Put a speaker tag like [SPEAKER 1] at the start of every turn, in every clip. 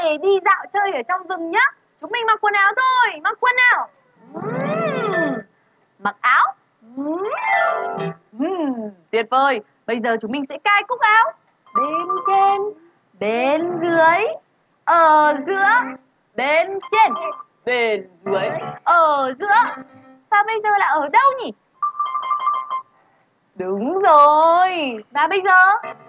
[SPEAKER 1] để đi dạo chơi ở trong rừng nhá. Chúng mình mặc quần áo thôi, mặc quần áo. Mặc áo. Tuyệt vời. Bây giờ chúng mình sẽ cài cúc áo. Bên trên, bên dưới, ở giữa, bên trên, bên dưới, ở giữa. Và bây giờ là ở đâu nhỉ? Đúng rồi. Và bây giờ?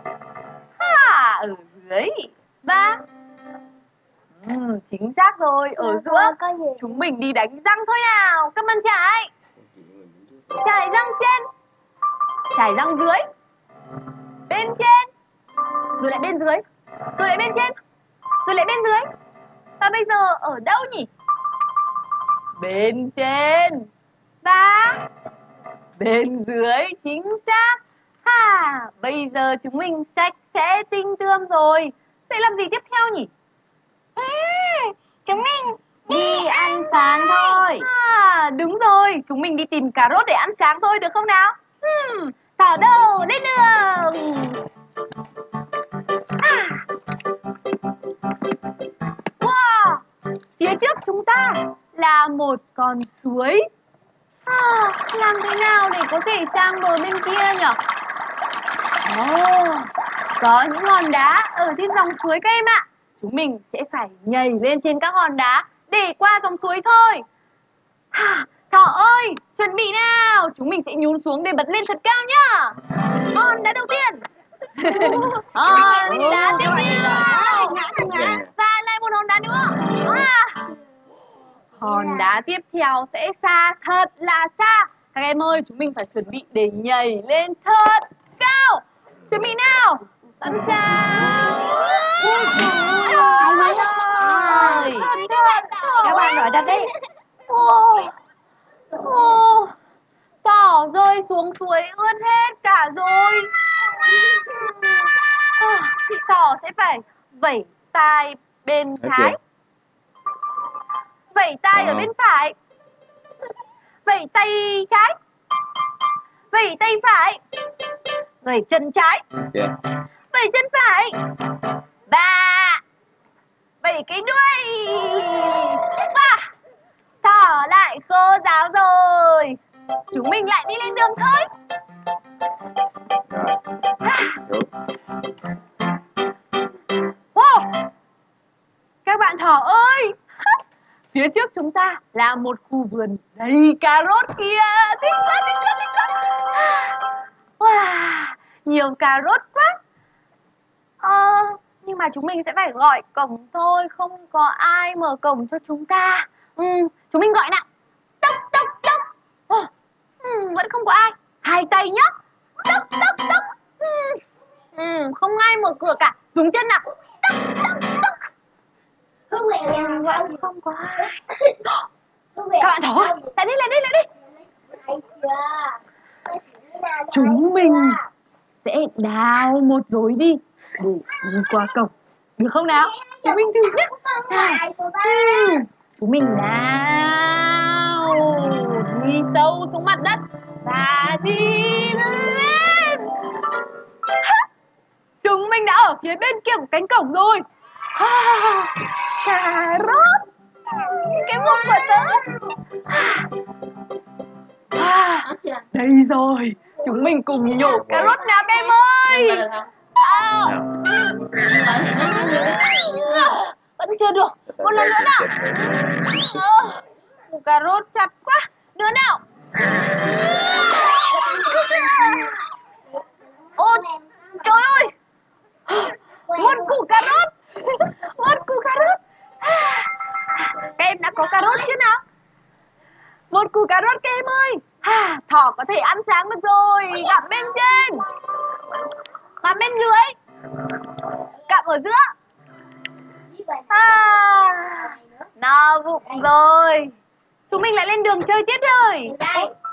[SPEAKER 1] Ở dưới. Và chính xác rồi, ở giữa. Chúng mình đi đánh răng thôi nào. Các bạn Trải. Trải răng trên, trải răng dưới, bên trên, rồi lại bên dưới, rồi lại bên trên, rồi lại bên dưới. Và bây giờ ở đâu nhỉ? Bên trên và bên dưới, chính xác. Bây giờ chúng mình sạch sẽ tinh tươm rồi. Sẽ làm gì tiếp theo nhỉ?
[SPEAKER 2] Chúng mình đi ăn sáng thôi.
[SPEAKER 1] Đúng rồi, chúng mình đi tìm cà rốt để ăn sáng thôi, được không nào? Thỏ đầu lên đường. Wow, phía trước chúng ta là một con suối. Làm thế nào để có thể sang bờ bên kia nhỉ? Có những hòn đá ở trên dòng suối các em ạ. Chúng mình sẽ phải nhảy lên trên các hòn đá để qua dòng suối thôi. Thỏ ơi, chuẩn bị nào. Chúng mình sẽ nhún xuống để bật lên thật cao nhá. Hòn đá đầu tiên. Hòn đá tiếp theo. Và lại một hòn đá nữa. Hòn đá tiếp theo sẽ xa thật là xa. Các em ơi, chúng mình phải chuẩn bị để nhảy lên thật cao. Chuẩn bị nào. Sẵn sàng.
[SPEAKER 2] Các bạn giỏi thật đi.
[SPEAKER 1] Thỏ rơi xuống suối ướt hết cả rồi. Thì thỏ sẽ phải vẩy tai bên trái, vẩy tai ở bên phải, vẩy tay trái, vẩy tay phải, vẩy chân trái, vẩy chân phải và vẩy cái đuôi. Thỏ lại khô ráo rồi. Chúng mình lại đi lên đường thôi. Các bạn thỏ ơi, phía trước chúng ta là một khu vườn đầy cà rốt kìa. Thích quá, thích quá, thích quá. Nhiều cà rốt quá. Nhưng mà chúng mình sẽ phải gọi cổng thôi. Không có ai mở cổng cho chúng ta. Chúng mình gọi nào. Tốc, tốc, tốc. Vẫn không có ai. Hai tay nhá. Tốc, tốc, tốc. Không ai mở cửa cả. Dùng chân nào. Tốc, tốc, tốc. Vẫn không có ai. Các bạn thỏ ơi, lại đi, lại đi, lại đi. Chúng mình sẽ đào một lối đi để đi qua cổng. Được không nào? Chúng mình thử nhé. Chúng mình đào, đi sâu xuống mặt đất và đi lên. Chúng mình đã ở phía bên kia của cánh cổng rồi. Cà rốt, cái bụng của tớ. Đây rồi, chúng mình cùng nhổ cà rốt nào các em ơi. Vẫn chưa được. Một lần nữa nào. Cà rốt chặt quá. Nữa nào. Ôi trời ơi, một củ cà rốt. Một củ cà rốt. Các em đã có cà rốt chưa nào? Một củ cà rốt các em ơi. Thỏ có thể ăn sáng được rồi. Gặm bên trên, gặm bên dưới, gặm ở giữa. No bụng rồi. Chúng mình lại lên đường chơi tiếp rồi.